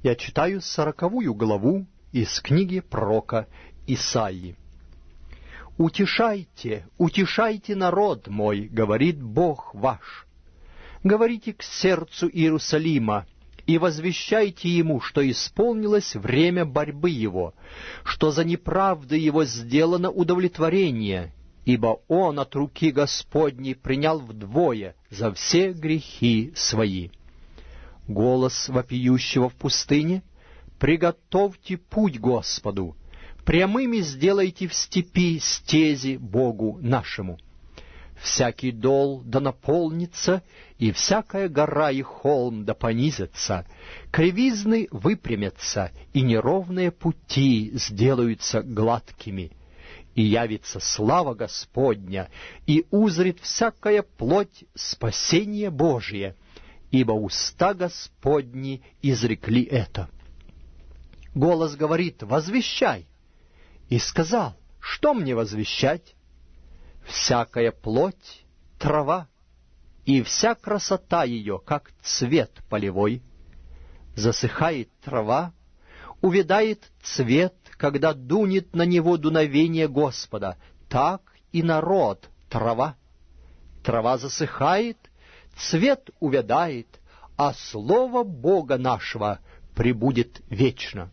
Я читаю 40 главу из книги пророка Исаии. «Утешайте, утешайте народ мой, говорит Бог ваш. Говорите к сердцу Иерусалима и возвещайте ему, что исполнилось время борьбы его, что за неправды его сделано удовлетворение, ибо он от руки Господней принял вдвое за все грехи свои. Голос вопиющего в пустыне: приготовьте путь Господу, прямыми сделайте в степи стези Богу нашему. Всякий дол да наполнится, и всякая гора и холм да понизятся, кривизны выпрямятся, и неровные пути сделаются гладкими. И явится слава Господня, и узрит всякая плоть спасение Божие, ибо уста Господни изрекли это». Голос говорит: возвещай. И сказал: что мне возвещать? Всякая плоть — трава, и вся красота ее, как цвет полевой. Засыхает трава, увядает цвет, когда дунет на него дуновение Господа, так и народ — трава. Трава засыхает, цвет увядает, а слово Бога нашего пребудет вечно.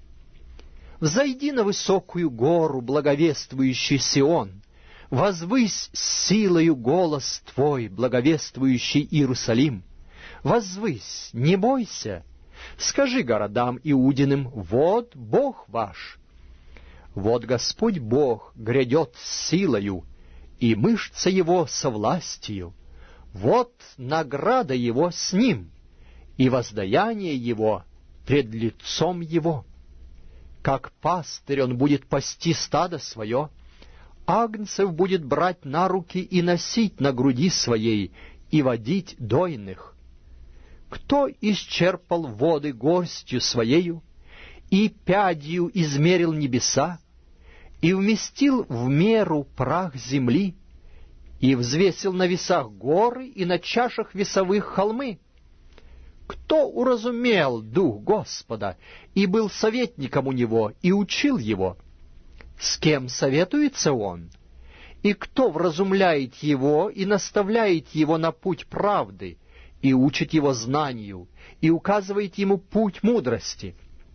Взойди на высокую гору, благовествующий Сион, возвысь силою голос твой, благовествующий Иерусалим. Возвысь, не бойся, скажи городам Иудиным: вот Бог ваш. Вот Господь Бог грядет с силою, и мышца его со властью. Вот награда его с ним, и воздаяние его пред лицом его. Как пастырь он будет пасти стадо свое, агнцев будет брать на руки и носить на груди своей, и водить дойных. Кто исчерпал воды горстью своею, и пядью измерил небеса, и вместил в меру прах земли, и взвесил на весах горы и на чашах весовых холмы? Кто уразумел дух Господа, и был советником у него, и учил его? С кем советуется он? И кто вразумляет его, и наставляет его на путь правды, и учит его знанию, и указывает ему путь мудрости?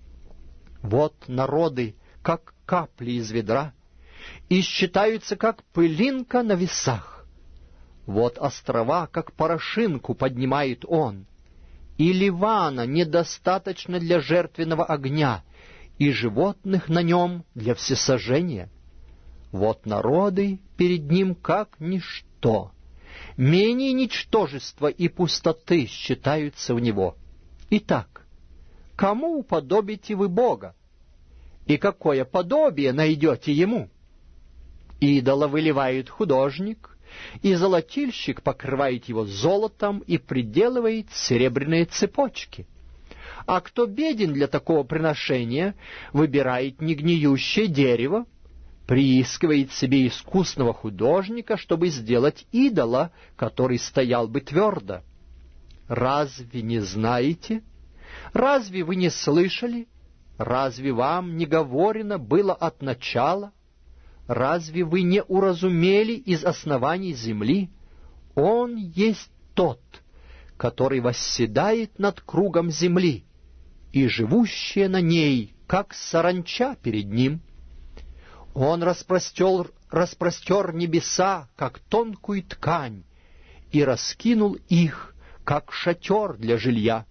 Вот народы, как капли из ведра, и считаются, как пылинка на весах. Вот острова, как порошинку поднимает он, и Ливана недостаточно для жертвенного огня, и животных на нем для всесожжения. Вот народы перед ним как ничто, менее ничтожества и пустоты считаются в него. Итак, кому уподобите вы Бога? И какое подобие найдете ему? Идола выливает художник, и золотильщик покрывает его золотом и приделывает серебряные цепочки. А кто беден для такого приношения, выбирает негниющее дерево, приискивает себе искусного художника, чтобы сделать идола, который стоял бы твердо. Разве не знаете? Разве вы не слышали? Разве вам не говорено было от начала? Разве вы не уразумели из оснований земли? Он есть тот, который восседает над кругом земли, и живущие на ней, как саранча перед ним. Он распростер небеса, как тонкую ткань, и раскинул их, как шатер для жилья.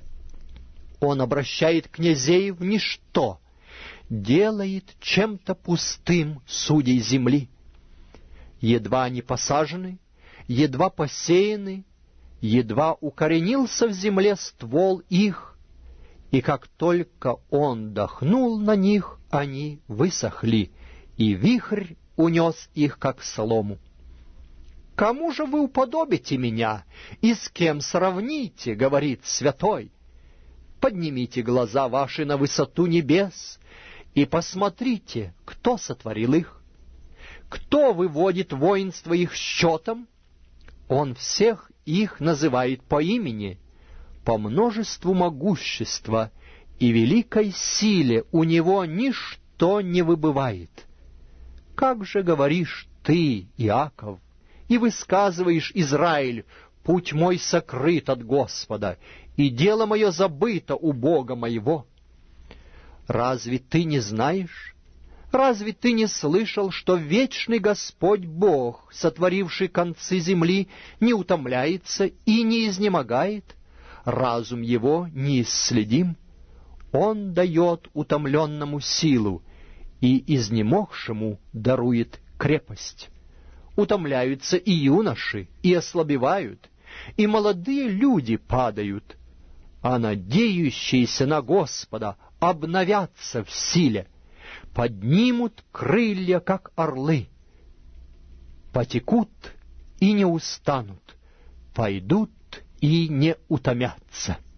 Он обращает князей в ничто, делает чем-то пустым судей земли. Едва они посажены, едва посеяны, едва укоренился в земле ствол их, и как только он дохнул на них, они высохли, и вихрь унес их, как солому. «Кому же вы уподобите меня, и с кем сравните?» — говорит святой. «Поднимите глаза ваши на высоту небес, и посмотрите, кто сотворил их. Кто выводит воинство их счетом? Он всех их называет по имени, по множеству могущества и великой силе у него ничто не выбывает. Как же говоришь ты, Иаков, и высказываешь, Израиль, путь мой сокрыт от Господа, и дело мое забыто у Бога моего? Разве ты не знаешь? Разве ты не слышал, что вечный Господь Бог, сотворивший концы земли, не утомляется и не изнемогает? Разум его неисследим. Он дает утомленному силу, и изнемогшему дарует крепость. Утомляются и юноши, и ослабевают, и молодые люди падают, а надеющиеся на Господа обновятся в силе, поднимут крылья, как орлы, потекут и не устанут, пойдут и не утомятся.